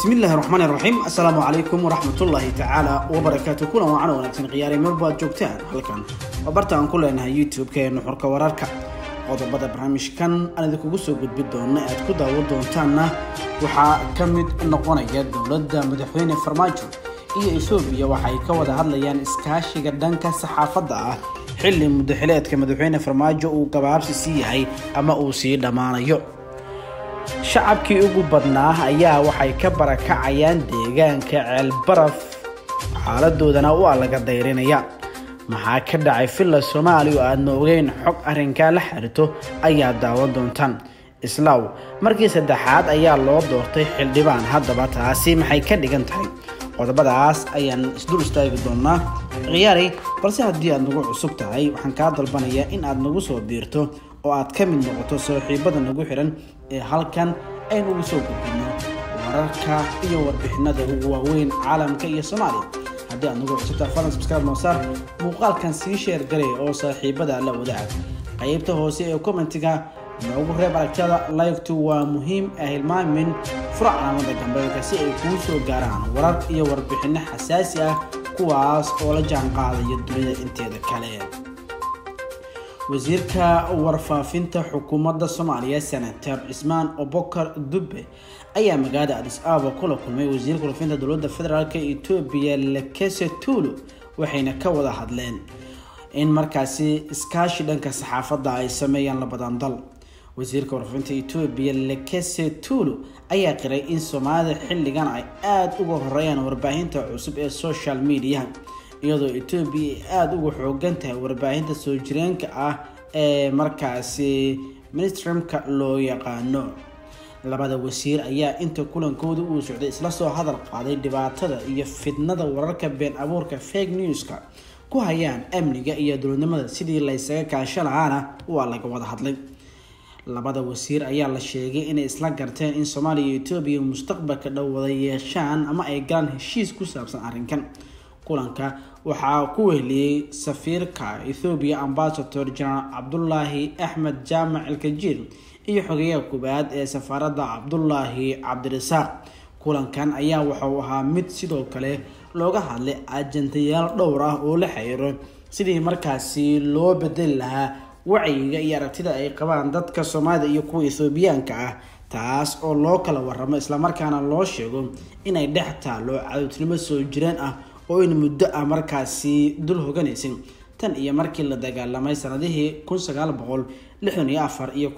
بسم الله الرحمن الرحيم. السلام عليكم ورحمة الله تعالى وبركاته. كلنا وعنا ونكتن قياري مربوط جوكتان هلكان وبرتان كلنا يوتيوب كأنه حركة وراركا هذا بدأ برامج كان أنا ذكو جسوا بدون أتكود أودون تانا وحا كمد النقطة جد ولد مدحين فرماجو هي إثيوبيا وحي كودا هذليان إسكاشي قدان كصحافة ضاع حل مدحلات كمدحين فرماجو وكباب سيهاي أما أوسي دمانا يو shacabkii ugu badnaa ayaa waxay ka barakacayaan deegaanka ceelbaraf xaaladoodana waa laga dayrinaya maxaa ka dhacay filla Soomaaliya oo aad noogeyn xog arrinka la xirto ayaa daawan doontaan islaaw markii saddexaad ayaa loo doortay xildhibaan haddaba taasi maxay ka dhigan tahay qodobadaas ayaan isdul istaagi doonaa ciyaari balse haddii aad nagu cusub tahay waxaan ka dalbanayaa in aad nagu soo biirto oo aad ka mid noqoto saaxiibada nagu xiran ee halkan aynu ugu soo gudbino wararka iyo warbixinada ugu waaweyn caalamka iyo Soomaaliya haddii aad nagu cusub tahay fadlan subscribe noo saar muuqaalkan sii share garee oo saaxiibada la wadaag qaybta hoose ee commentiga noogu reeb aragtida like-tu waa muhiim hilmaamin furacamada gambalka si ay kuu soo gaaraan warar iyo warbixino xasaasi ah kuwaas oo la jaan qaadaya dunida inteeda kale wasiirka warfaafinta xukuumadda Soomaaliya Senator Ismaan Obokar Dube ayaa magaalada Addis Ababa kula kulmay wasiirka warfaafinta dowladda federaalka Itoobiya Lekese Tulu waxayna ka wada hadleen in markaasi iskaashi dhanka saxaafadda ay sameeyaan labadan dal wasiirka warfaafinta Itoobiya Lekese Tulu ayaa qiray in Soomaalida xilligan ay aad uga horeeyaan warbaahinta cusub ee social media iyadoo Itoobiya aad ugu xoogan tahay warbaahinta soo jireenka ah ee markaasi mainstreamka loo yaqaano labada wasiir ayaa inta kulankooda uu socday isla soo hadal qaaday dhibaatada iyo fidnada wararka been abuurka fake newska ku hayaan amniga iyo dowladnimada sidii la isaga kaashan lahaana waa laga wada hadlay labada wasiir ayaa la sheegay inay isla garteen in Soomaaliya iyo Itoobiya mustaqbalka dhow wada yeeshaan ama ay galaan heshiis ku saabsan arrinkan kulanka waxaa ku weheliyay safiirka Ethiopia Ambassador General Abdullahi Ahmed Jaamac Al-Kajir iyo xogeyaha kubaad ee safaaradda Abdullahi Cabdirasaaq kulankan ayaa wuxuu ahaa mid sidoo kale looga hadlay ajandayaal dhowr ah oo la xiriiro sidii markaasi loo bedel lahaa wacyiga iyo aragtida ay qabaan dadka Soomaalida iyo kuwa Ethiopiaanka ah taas oo loo kala waramo isla markaana loo sheego inay dhex taalo cadowtinimo soo jireen ah oo in muddo ah markaasi dul hoganaysan tan iyo markii la dagaalamay sanadihii 1964 iyo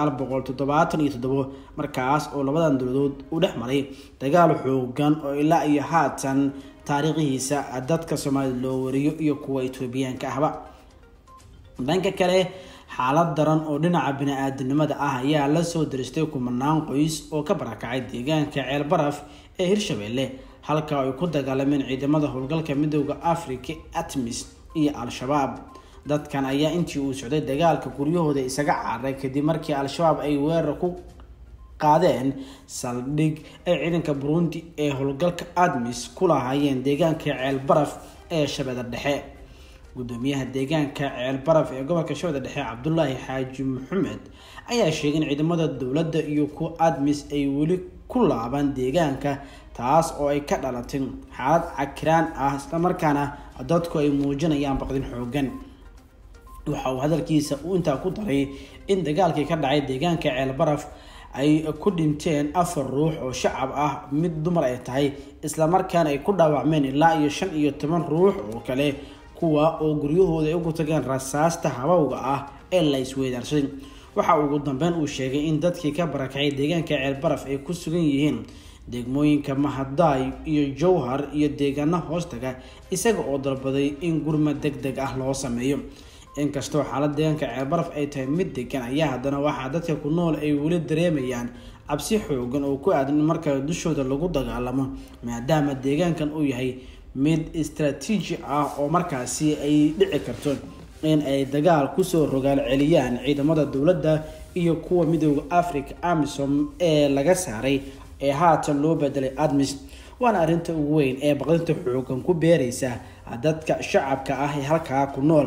1977 markaas oo labadan dowladood u dhexmaray dagaal xoogan oo ilaa iyo haatan taariikhiisa dadka Soomaaliya loo wariyo iyo kuwa Itoobiyaanka ahba dhanka kale xaalad daran oo dhinaca bini'aadanimada ah ayaa la soo diristay kumanaan qoys oo ka barakacay deegaanka ceelbaraf ee Hirshabeelle halka ay ku dagaalameen ciidamada howlgalka midowga Afrika ATMIS iyo Al-Shabaab dadkan ayaa intii uu socday dagaalka guryahooda isaga caaray kadib markii Al-Shabaab ay weerar ku qaadeen saldhig ay ciidanka Burundi ee howlgalka ATMIS ku lahaayeen deegaanka ceelbaraf ee Shabeellaha Dhexe gudoomiyaha deegaanka ceelbaraf ee gobolka Shabeellaha Dhexe Cabdullaahi Xaaji Maxamed ayaa sheegay in ciidamada dowladda iyo kuwa ATMIS ay weli ku laaban deegaanka taas oo ay ka dhalatay xaalad cakiraan ah isla markaana dadku ay muujinayaan baqdin xoogan waxa uu hadalkiisa uu inta ku daray in dagaalkii ka dhacay deegaanka ceelbaraf ay ku dhinteen 4 ruux oo shacab ah mid dumar ay tahay isla markaana ay ku dhaawacmeen ilaa iyo 15 ruux oo kale kuwa oo guryahooda ay ugu tageen rasaasta habawga ah ee la isweydaarsaday waxa ugu dambeyn uu sheegay in dadkii ka barakacay deegaanka ceelbaraf ay ku sugan yihiin degmooyinka Mahaday iyo Jowhar iyo deegaano hoostaga isaga oo dalbaday in gurmad degdeg ah loo sameeyo inkastoo xaaladda deegaanka ceelbaraf ay tahay mid degan ayaa haddana waxa dadka ku nool ay weli dareemayaan cabsi xoogan oo ku aadan marka dushooda lagu dagaalamo maadaama deegaankan uu yahay mid istiraatiiji ah oo markaasi ay dhici karto in ay dagaal ku soo rogaal celiyaan ciidamada dowladda iyo kuwa midowga Afrika AMISOM ee laga saaray ee haatan loo bedelay ATMIS waana arinta ugu weyn ee baqdinta xoogan ku beeraysa dadka shacabka ah ee halka ku nool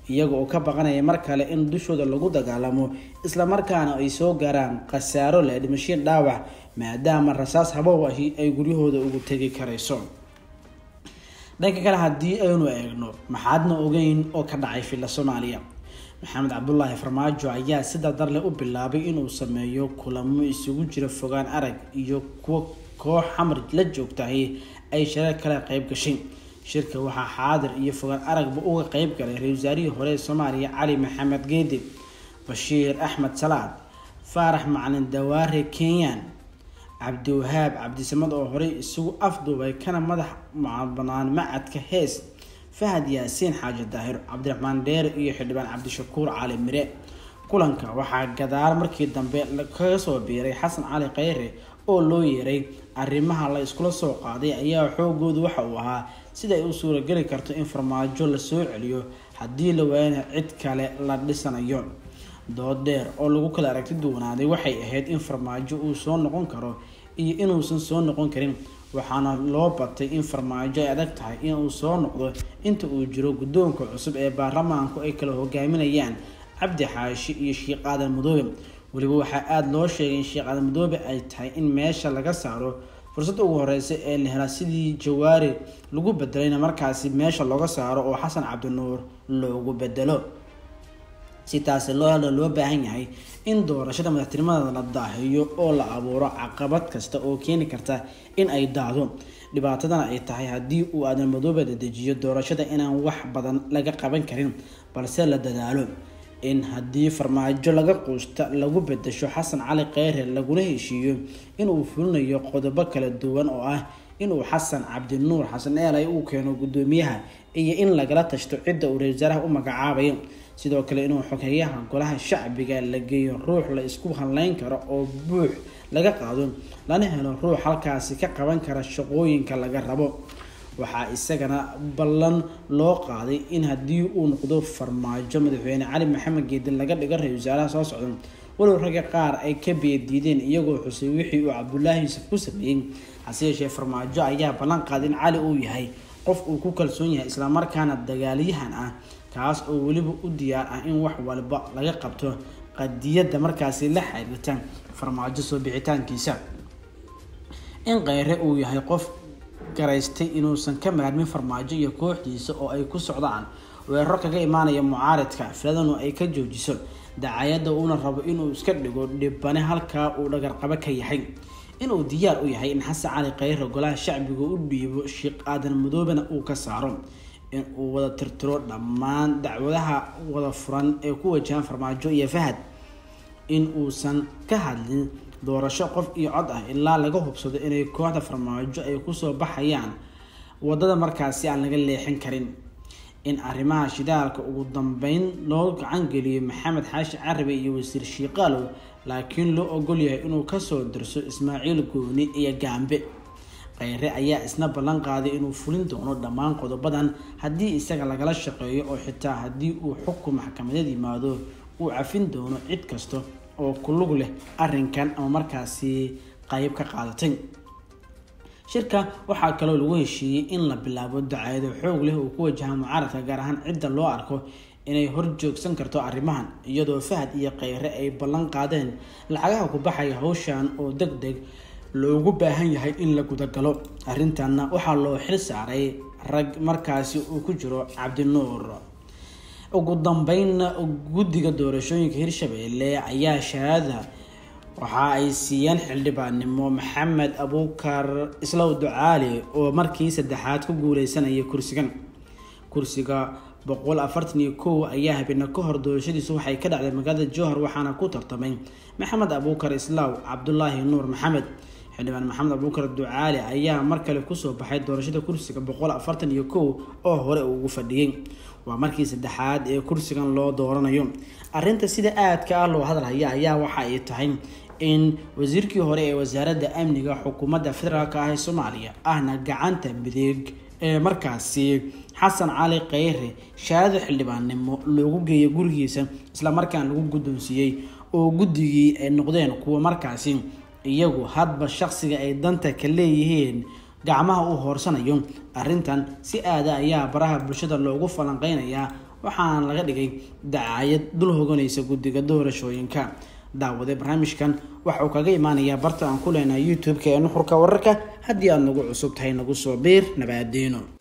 iyaga oo ka baqanaya mar kale in dushooda lagu dagaalamo isla markaana ay soo gaaraan khasaaro leh dhimasho dhaawac maadaama rasaas habow ahi ay guryahooda ugu tagi karayso. dhanka kale haddii aynu eegno maxaadna ogeyn oo ka dhacay filla Soomaaliya. Maxamed Cabdullaahi Farmaajo ayaa si dardar leh u bilaabay inuu sameeyo kulamo isugu jira fogaan arag iyo kuwa koox xamar la joogtahay ay shirarka kala qayb gashay. shirka waxaa xaadir iyo fogaan aragba uga qayb galay ra-iisul wasaarihii hore ee Soomaaliya Cali Maxamed Geedi, Bashiir Axmed Salaad, Faarax Macalin Dawaare Kenyan, Cabdiwahaab Cabdisamad oo hore isugu afduubay kana madax banaan macadka hees, Fahad Yaasiin Xaaji Daahir, Cabdiraxmaan Dheer iyo Xildhibaan Cabdishakuur Cali Mire. kulanka waxaa gadaal markii dambe kaga soo biiray Xasan Cali Khayre oo loo yeeray arrimaha la iskula soo qaaday ayaa xoogoodu waxa uu ahaa sida ay u suuragali karto in Farmaajo la soo celiyo haddii la waayana cid kale la dhisanayo. dood dheer oo lagu kala aragti duwanaaday waxay ahayd in Farmaajo uu soo noqon karo iyo inuusan soo noqon karin, waxaana loo batay in Farmaajo ay adag tahay in uu soo noqdo inta uu jiro guddoonka cusub ee baarlamaanku ay kala hogaaminayaan Cabdi Xaashi iyo Sheekh Aadan Madoobe. waliba waxaa aad loo sheegay in Sheekh Aadan Madoobe ay tahay in meesha laga saaro fursad ugu horeysa ee la helay sidii Jawaari lagu bedelayna markaasi meesha looga saaro oo Xasan Cabdinuur loogu bedelo. si taas loo baahan yahay in doorashada madaxtinimada la daahiyo oo la abuuro caqabad kasta oo keeni karta in ay daado. dhibaatadana ay tahay haddii uu Aadan Madoobe dedejiyo doorashada inaan wax badan laga qaban karin, balse la dadaalo in haddii Farmaajo laga quusta lagu bedesho Xasan Cali Khayre laguna heshiiyo inuu fulinayo qodobo kala duwan oo ah inuu Xasan Cabdinuur Xasan Eelay uu keeno gudoomiyaha iyo in lagala tashto cidda uu ra'iisul wasaaraha u magacaabayo. sidoo kale inuu xogeeyaha golaha shacbiga la geeyo ruux la isku halayn karo oo buux laga qaado lana helo ruux halkaasi ka qaban kara shaqooyinka laga rabo. waxaa isagana ballan loo qaaday in haddii uu noqdo Farmaajo madaxweyne Cali Maxamed Geedi laga dhigo ra-iisul wasaaraha soo socda. walow ragga qaar ay ka beediideen iyagoo xusay wixii uu Cabdullaahi Yuusuf ku sameeyay, hase yeeshee Farmaajo ayaa ballan qaaday in Cali uu yahay qof uu ku kalsoon yahay isla markaana dagaalyahan ah, kaas oo waliba u diyaar ah in wax walba laga qabto qadiyada markaasi la xiriirta Farmaajo soo bixitaankiisa. in Khayre uu yahay qof garaystay inuusan ka maarmin Farmaajo iyo kooxdiisa oo ay ku socdaan weerar kaga imaanaya mucaaradka filadanu ay ka joojiso dacayada uuna rabo inuu iska dhigo dhibane halka uu dhagar qaba ka yahay. inuu diyaar u yahay in Xasan Cali Khayre golaha shacbiga u dhiibo Sheekh Aadan Madoobena uu ka saaro, in uu wada tirtiro dhammaan dacwadaha wada furan ee ku wajahan Farmaajo iyo Fahad, in uusan ka hadlin doorasho qof iyo cod ah ilaa laga hubsado inay kooxda Farmaajo ay ku soo baxayaan wadada markaasi aan laga leexin karin. in arrimaha shidaalka ugu dambeyn loo gacan geliyo Maxamed Xaashi Carabi iyo Wasiir Shiiqaalow, laakiin loo ogol yahay inuu ka soo dirso Ismaaciil Gooni iyo Gaambe. Khayre ayaa isna ballan qaaday inuu fulin doono dhammaan qodobadan haddii isaga lagala shaqeeyo, oo xitaa haddii uu xukun maxkamadeed yimaado uu cafin doono cid kasta oo ku lug leh arrinkan ama markaasi qayb ka qaadatay. shirka waxaa kaloo lagu heshiiyey in la bilaabo dacayado xoog leh oo ku wajaha mucaaradka, gaar ahaan cidda loo arko inay horjoogsan karto arrimahan, iyadoo Fahad iyo Khayre ay ballan qaadeen lacagaha ku baxaya hawshan oo degdeg loogu baahan yahay in la gudagalo. arrintanna waxaa loo xil saaray rag markaasi uu ku jiro Cabdinuur. ugu dambeynna guddiga doorashooyinka Hirshabelle ayaa shahaada waxa ay siiyeen xildhibaannimo Maxamed Abuukar Islaw Ducaale oo markii saddexaad ku guuleysanaya kursiga 141 ayaa habeenna ka hor doorashadiisu waxay ka dhacday magaalada Jowhar, waxaana ku tartamay Maxamed Abuukar Islaw Cabdullaahi Nuur Maxamed. xildhibaan Maxamed Abuukar Ducaale ayaa mar kale ku soo baxay doorashada kursiga 141 oo hore ugu fadhiyay. waa markii saddexaad ee kursigan loo dooranayo. arrinta sida aadka ah loo hadalaya ayaa waxa ay tahay in wasiirkii hore ee wasaaradda amniga xukuumadda federaalka ah ee Soomaaliya ahna gacanta midig ee markaasi Xasan Cali Khayre shahaado xildhibaannimo loogu geeyay gurigiisa, isla markaan lagu guddoonsiiyay oo guddigii ay noqdeen kuwa markaasi iyagu hadba shakhsiga ay danta ka leeyihiin gacmaha u hoorsanayo. arrintan si aad ah ayaa baraha bulshada loogu falanqeynayaa, waxaana laga dhigay dacaayad dul hoganaysa guddiga doorashooyinka. daawade barnaamijkan waxa uu kaga imaanayaa barta aan ku leenahay YouTube-ka ee Nuxurka Wararka. haddii aad nagu cusub tahay nagu soo biir. nabadeeno.